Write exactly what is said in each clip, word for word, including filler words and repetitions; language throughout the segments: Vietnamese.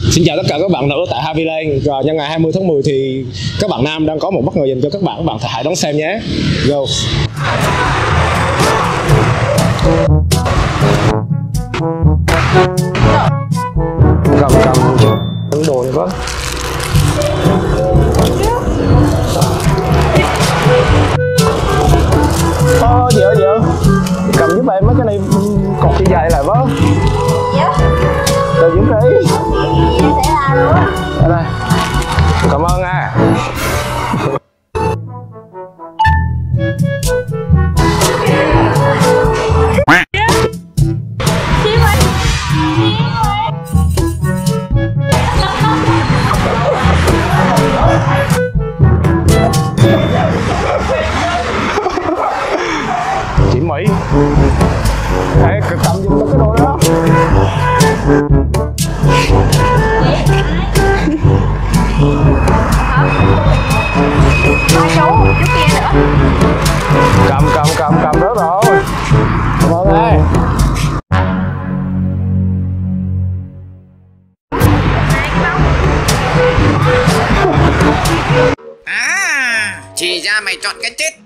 Xin chào tất cả các bạn nữ tại Happyland. Rồi nhân ngày hai mươi tháng mười thì các bạn nam đang có một bất ngờ dành cho các bạn. Các bạn hãy đón xem nhé. Go. Cầm cầm những đồ này có. Ơ gì ơi gì ơi. Cầm giúp em mấy cái này cột như vậy lại với. Rồi giúp đi. Em sẽ làm luôn. Ở đây. Cảm ơn nha. Chị Mỹ. Ê, cầm giùm cái đồ đó. Ba chú, chú kia nữa. Cầm, cầm, cầm, cầm đó rồi. Cảm ơn em. À, chỉ ra mày chọn cái chết.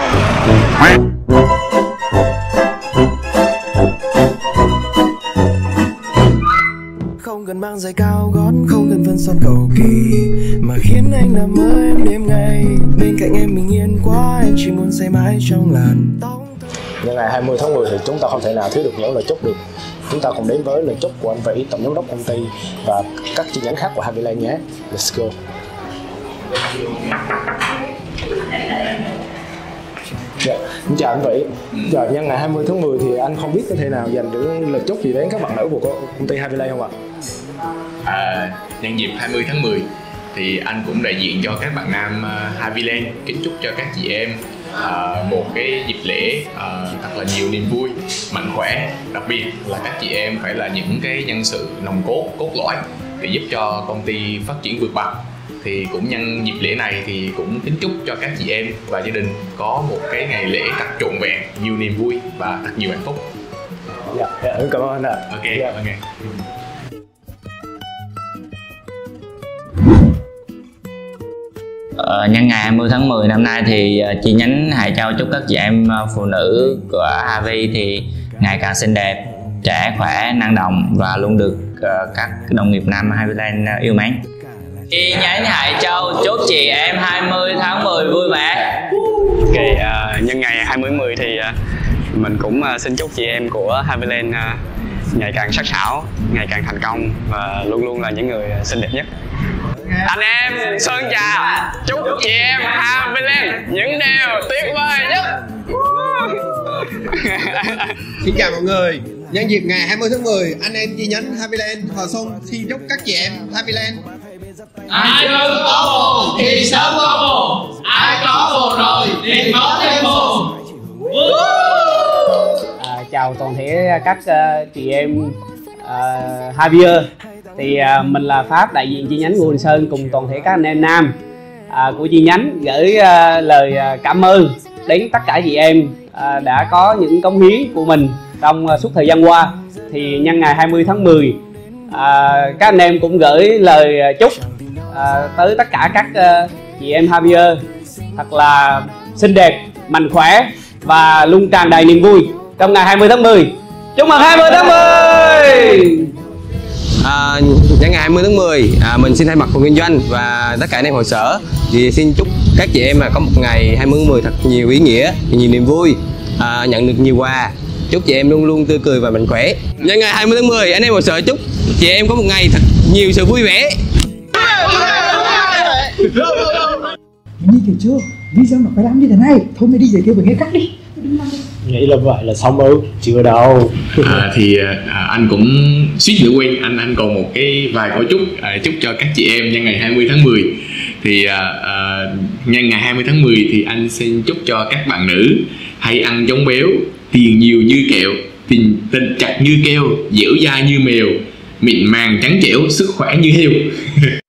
Không cần mang giày cao gót, không cần phân son cầu kỳ, mà khiến anh nằm mơ em đêm ngày. Bên cạnh em bình yên quá, em chỉ muốn say mãi trong làn tóc. Nhân ngày hai mươi tháng mười thì chúng ta không thể nào thiếu được những lời chúc được. Chúng ta cùng đến với lời chúc của anh Vĩ, tổng giám đốc công ty và các chi nhánh khác của Happyland nhé. Let's go. Dạ, xin chào anh Vĩ. Giờ nhân ngày hai mươi tháng mười thì anh không biết có thể nào dành được lời chúc gì đến các bạn nữ của công ty Happyland không ạ? À, nhân dịp hai mươi tháng mười thì anh cũng đại diện cho các bạn nam uh, Happyland kính chúc cho các chị em uh, một cái dịp lễ uh, thật là nhiều niềm vui, mạnh khỏe, đặc biệt là các chị em phải là những cái nhân sự nòng cốt, cốt lõi để giúp cho công ty phát triển vượt bậc. Thì cũng nhân dịp lễ này thì cũng kính chúc cho các chị em và gia đình có một cái ngày lễ thật trọn vẹn, nhiều niềm vui và thật nhiều hạnh phúc. Dạ, dạ cảm ơn anh ạ. Ok, dạ. ok. Ờ, nhân ngày hai mươi tháng mười năm nay thì chi nhánh Hải Châu chúc các chị em phụ nữ của Happy thì ngày càng xinh đẹp, trẻ khỏe, năng động và luôn được uh, các đồng nghiệp nam Happyland yêu mến. Chi nhánh Hải Châu chúc chị em hai mươi tháng mười vui vẻ. Ok, uh, nhân ngày hai mươi tháng mười thì uh, mình cũng uh, xin chúc chị em của Happyland uh, ngày càng sắc sảo, ngày càng thành công và luôn luôn là những người xinh đẹp nhất. Anh em Sơn Trà chúc chị em Happyland những điều tuyệt vời nhất. Xin chào mọi người. Nhân dịp ngày hai mươi tháng mười, anh em chi nhánh Happyland Hòa Xuân xin chúc các chị em Happyland ai mừng có bồ thì sớm có bồ, ai có bồ rồi thì có thêm bồ. À, chào toàn thể các uh, chị em uh, Havier. Thì uh, mình là Pháp, đại diện chi nhánh Ngũ Hành Sơn cùng toàn thể các anh em nam uh, của chi nhánh gửi uh, lời uh, cảm ơn đến tất cả chị em uh, đã có những cống hiến của mình trong uh, suốt thời gian qua. Thì nhân ngày hai mươi tháng mười uh, các anh em cũng gửi lời uh, chúc uh, tới tất cả các uh, chị em Havier thật là xinh đẹp, mạnh khỏe và luôn tràn đầy niềm vui trong ngày hai mươi tháng mười. Chúc mừng hai mươi tháng mười. À, nhân ngày hai mươi tháng mười à, mình xin thay mặt phòng kinh doanh và tất cả anh em hội sở thì xin chúc các chị em có một ngày hai mươi tháng mười thật nhiều ý nghĩa, nhiều niềm vui, à, nhận được nhiều quà. Chúc chị em luôn luôn tươi cười và mạnh khỏe. Nhân ngày hai mươi tháng mười anh em hội sở chúc chị em có một ngày thật nhiều sự vui vẻ. Mày nghe kìa chưa? Video nó phải làm như thế này. Thôi mày đi giới thiệu với nghe cắt đi. Nghĩ là vậy là xong ư? Chưa đâu. À, thì à, anh cũng suýt nữa quên, anh anh còn một cái vài câu chúc à, chúc cho các chị em nhân ngày hai mươi tháng mười. Thì à, à, nhân ngày hai mươi tháng mười thì anh xin chúc cho các bạn nữ hay ăn giống béo, tiền nhiều như kẹo, tình tình chặt như keo, dẻo dai như mèo, mịn màng trắng trẻo, sức khỏe như heo.